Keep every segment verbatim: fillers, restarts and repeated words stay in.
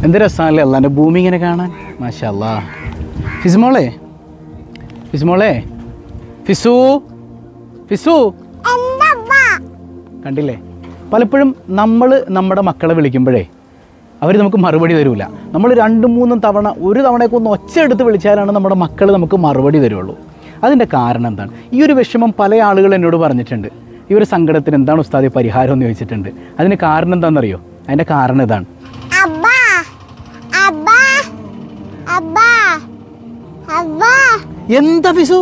എന്ത് രസമാണല്ലേ അള്ളാൻ്റെ ഭൂമി ഇങ്ങനെ കാണാൻ. മാഷാ അല്ലാ. ഫിസ്മോളെ ഫിസ്മോളെ ഫിസു ഫിസു കണ്ടില്ലേ, പലപ്പോഴും നമ്മൾ നമ്മുടെ മക്കളെ വിളിക്കുമ്പോഴേ അവർ നമുക്ക് മറുപടി തരില്ല. നമ്മൾ രണ്ടും മൂന്നും തവണ ഒരു തവണയൊക്കെ ഒന്ന് ഒച്ച എടുത്ത് വിളിച്ചാലാണ് നമ്മുടെ മക്കൾ നമുക്ക് മറുപടി തരുള്ളൂ. അതിൻ്റെ കാരണം എന്താണ്? ഈ ഒരു വിഷമം പല ആളുകൾ എന്നോട് പറഞ്ഞിട്ടുണ്ട്. ഈ ഒരു സങ്കടത്തിന് എന്താണ് ഉസ്താദെ പരിഹാരം എന്ന് ചോദിച്ചിട്ടുണ്ട്. അതിന് കാരണം എന്താണെന്നറിയോ? അതിൻ്റെ കാരണം ഇതാണ്. എന്താ ഫിസു?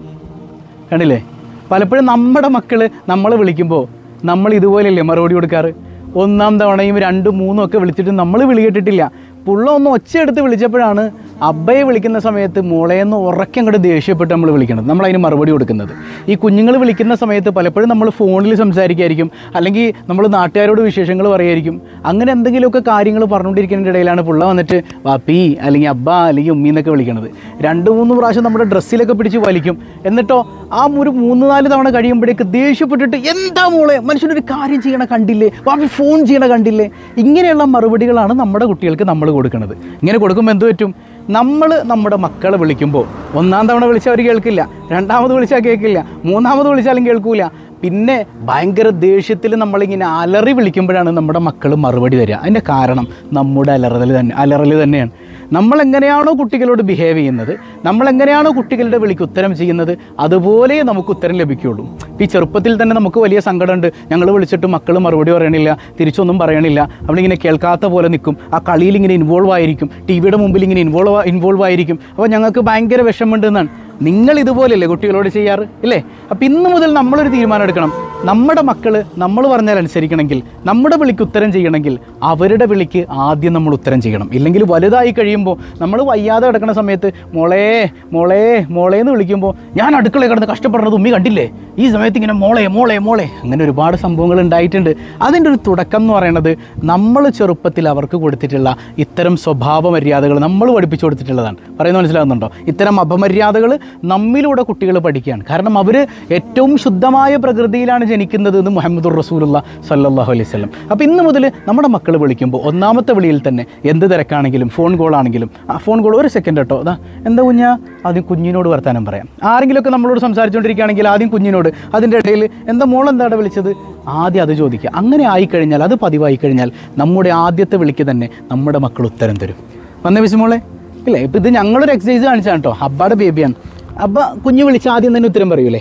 കണ്ടില്ലേ, പലപ്പോഴും നമ്മുടെ മക്കൾ നമ്മളെ വിളിക്കുമ്പോൾ നമ്മൾ ഇതുപോലെയല്ലേ മറുപടി കൊടുക്കാറ്? ഒന്നാം തവണയും രണ്ടും മൂന്നും ഒക്കെ വിളിച്ചിട്ട് നമ്മൾ വിളി കേട്ടിട്ടില്ല. പുള്ള ഒന്ന് ഒച്ചയെടുത്ത് വിളിച്ചപ്പോഴാണ് അബ്ബയെ വിളിക്കുന്ന സമയത്ത് മോളേന്ന് ഉറക്കെ അങ്ങോട്ട് ദേഷ്യപ്പെട്ട് നമ്മൾ വിളിക്കുന്നത്, നമ്മളതിന് മറുപടി കൊടുക്കുന്നത്. ഈ കുഞ്ഞുങ്ങൾ വിളിക്കുന്ന സമയത്ത് പലപ്പോഴും നമ്മൾ ഫോണിൽ സംസാരിക്കുമായിരിക്കും, അല്ലെങ്കിൽ നമ്മൾ നാട്ടുകാരോട് വിശേഷങ്ങൾ പറയുമായിരിക്കും. അങ്ങനെ എന്തെങ്കിലുമൊക്കെ കാര്യങ്ങൾ പറഞ്ഞുകൊണ്ടിരിക്കുന്നതിൻ്റെ ഇടയിലാണ് പുള്ള വന്നിട്ട് വാപ്പി അല്ലെങ്കിൽ അബ്ബ അല്ലെങ്കിൽ ഉമ്മി എന്നൊക്കെ വിളിക്കുന്നത്. രണ്ട് മൂന്ന് പ്രാവശ്യം നമ്മുടെ ഡ്രസ്സിലൊക്കെ പിടിച്ച് വലിക്കും. എന്നിട്ടോ ആ ഒരു മൂന്ന് നാല് തവണ കഴിയുമ്പോഴേക്ക് ദേഷ്യപ്പെട്ടിട്ട് എന്താ മോളെ മനുഷ്യനൊരു കാര്യം ചെയ്യണ കണ്ടില്ലേ, വാപ്പി ഫോൺ ചെയ്യണ കണ്ടില്ലേ, ഇങ്ങനെയുള്ള മറുപടികളാണ് നമ്മുടെ കുട്ടികൾക്ക് നമ്മൾ കൊടുക്കുന്നത്. ഇങ്ങനെ കൊടുക്കുമ്പോൾ എന്ത് പറ്റും? നമ്മൾ നമ്മുടെ മക്കളെ വിളിക്കുമ്പോൾ ഒന്നാം തവണ വിളിച്ചാൽ അവർ കേൾക്കില്ല, രണ്ടാമത് വിളിച്ചാൽ കേൾക്കില്ല, മൂന്നാമത് വിളിച്ചാലും കേൾക്കില്ല. പിന്നെ ഭയങ്കര ദേഷ്യത്തിൽ നമ്മളിങ്ങനെ അലറി വിളിക്കുമ്പോഴാണ് നമ്മുടെ മക്കൾ മറുപടി തരിക. അതിൻ്റെ കാരണം നമ്മുടെ അലറൽ തന്നെ അലറൽ തന്നെയാണ്. നമ്മളെങ്ങനെയാണോ കുട്ടികളോട് ബിഹേവ് ചെയ്യുന്നത്, നമ്മളെങ്ങനെയാണോ കുട്ടികളുടെ വിളിക്ക് ഉത്തരം ചെയ്യുന്നത്, അതുപോലെ നമുക്ക് ഉത്തരം ലഭിക്കുകയുള്ളൂ. ഈ ചെറുപ്പത്തിൽ തന്നെ നമുക്ക് വലിയ സങ്കടമുണ്ട്. ഞങ്ങൾ വിളിച്ചിട്ട് മക്കൾ മറുപടി പറയണില്ല, തിരിച്ചൊന്നും പറയണില്ല, അവളിങ്ങനെ കേൾക്കാത്ത പോലെ നിൽക്കും, ആ കളിയിൽ ഇങ്ങനെ ഇൻവോൾവ് ആയിരിക്കും, ടി വിയുടെ മുമ്പിൽ ഇങ്ങനെ ഇൻവോൾവ് ഇൻവോൾവ് ആയിരിക്കും. അപ്പോൾ ഞങ്ങൾക്ക് ഭയങ്കര വിഷമമുണ്ട് എന്നാണ്. നിങ്ങൾ ഇതുപോലെയല്ലേ കുട്ടികളോട് ചെയ്യാറ് ഇല്ലേ? അപ്പം ഇന്ന് മുതൽ നമ്മളൊരു തീരുമാനം എടുക്കണം. നമ്മുടെ മക്കൾ നമ്മൾ പറഞ്ഞാൽ അനുസരിക്കണമെങ്കിൽ, നമ്മുടെ വിളിക്ക് ഉത്തരം ചെയ്യണമെങ്കിൽ അവരുടെ വിളിക്ക് ആദ്യം നമ്മൾ ഉത്തരം ചെയ്യണം. ഇല്ലെങ്കിൽ വലുതായി കഴിയുമ്പോൾ നമ്മൾ വയ്യാതെ കിടക്കുന്ന സമയത്ത് മോളേ മോളേ മോളേ എന്ന് വിളിക്കുമ്പോൾ ഞാൻ അടുക്കളയിൽ കിടന്ന് കഷ്ടപ്പെടുന്നത് ഉമ്മി കണ്ടില്ലേ, ഈ സമയത്ത് ഇങ്ങനെ മോളെ മോളെ മോളെ അങ്ങനെ ഒരുപാട് സംഭവങ്ങൾ ഉണ്ടായിട്ടുണ്ട്. അതിൻ്റെ ഒരു തുടക്കം എന്ന് പറയുന്നത് നമ്മൾ ചെറുപ്പത്തിൽ അവർക്ക് കൊടുത്തിട്ടുള്ള ഇത്തരം സ്വഭാവ മര്യാദകൾ നമ്മൾ പഠിപ്പിച്ചു കൊടുത്തിട്ടുള്ളതാണ്. പറയുന്നത് മനസ്സിലാകുന്നുണ്ടോ? ഇത്തരം അപമര്യാദകൾ നമ്മിലൂടെ കുട്ടികൾ പഠിക്കുകയാണ്. കാരണം അവർ ഏറ്റവും ശുദ്ധമായ പ്രകൃതിയിലാണ് ജനിക്കുന്നത് എന്ന് മുഹമ്മദുർ റസൂലുള്ളാഹി സ്വല്ലല്ലാഹു അലൈഹി വസല്ലം. അപ്പോൾ ഇന്ന് മുതൽ നമ്മുടെ മക്കൾ വിളിക്കുമ്പോൾ ഒന്നാമത്തെ വിളിയിൽ തന്നെ എന്ത് തിരക്കാണെങ്കിലും ഫോൺ കോൾ ആണെങ്കിലും ആ ഫോൺ കോൾ ഒരു സെക്കൻഡ് കേട്ടോ, അതാ എന്താ കുഞ്ഞാ, ആദ്യം കുഞ്ഞിനോട് വർത്താനം പറയാം. ആരെങ്കിലുമൊക്കെ നമ്മളോട് സംസാരിച്ചുകൊണ്ടിരിക്കുകയാണെങ്കിൽ ആദ്യം കുഞ്ഞിനോട്, അതിൻ്റെ ഇടയിൽ എന്താ മോൾ എന്താണ് വിളിച്ചത്, ആദ്യം അത് ചോദിക്കുക. അങ്ങനെ ആയിക്കഴിഞ്ഞാൽ, അത് പതിവായി കഴിഞ്ഞാൽ നമ്മുടെ ആദ്യത്തെ വിളിക്ക് തന്നെ നമ്മുടെ മക്കൾ ഉത്തരം തരും. വന്നേ വിശുമോളെ ഇല്ലേ? ഇപ്പം ഇത് ഞങ്ങളൊരു എക്സസൈസ് കാണിച്ചാണ് കേട്ടോ. അബ്ബയുടെ ബേബിയാണ്. അബ്ബ കുഞ്ഞ് വിളിച്ച് ആദ്യം തന്നെ ഉത്തരം പറയൂലേ?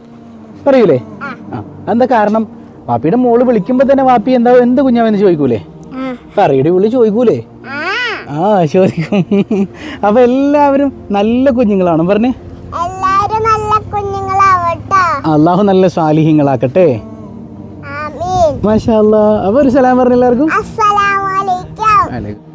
പറയൂലേ? ആ, എന്താ കാരണം? വാപ്പിയുടെ മോള് വിളിക്കുമ്പോൾ തന്നെ വാപ്പി എന്താ എന്ത് കുഞ്ഞാവെന്ന് ചോദിക്കൂലേ? പറയുടെ വിളി ചോദിക്കൂലേ? ആ, ചോദിക്കും. അപ്പൊ എല്ലാവരും നല്ല കുഞ്ഞുങ്ങളാണ് പറഞ്ഞേ. അള്ളാഹു നല്ല സാലിഹ്യങ്ങളാക്കട്ടെ. മാഷാ അല്ലാ. അപ്പൊ ഒരു സലാം പറഞ്ഞ എല്ലാവർക്കും.